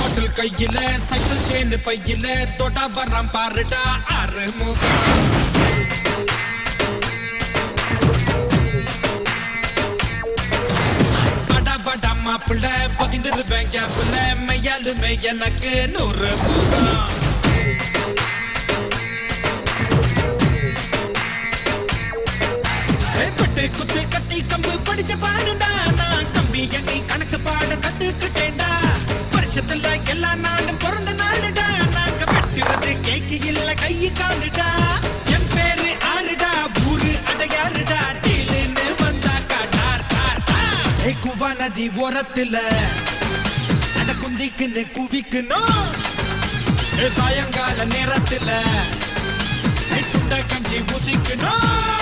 பாட்டில் கையில cycle chain பையில தொட்டா வரம் பாருடா ஆறுமுகம் படா படா மாப்பிள்ள பதிந்திருப்பேன் கேப்புல மையாலுமே எனக்கு 100 முகம் பட்டு குத்து கட்டி கம்பு படிச்ச பாடுடா நான் கம்பி எண்ணி கணக்கு பாட கத்துக்கிட்டேன்டா வருஷத்துல எல்லா நாளும் பிறந்த நாளுடா நாங்க வெட்டுறது கேக்கு இல்ல கையு காலுடா என் பேரு ஆறுடா பூரு அடையாறுடா டீலுன்னு வந்தாக்கா டார் டார் டார் குவா நதி ஓரத்துல அட குந்திக்குன்னு குவிக்கணும் சாயங்கால நேரத்துல சுண்ட கஞ்சி ஊதிக்கணும்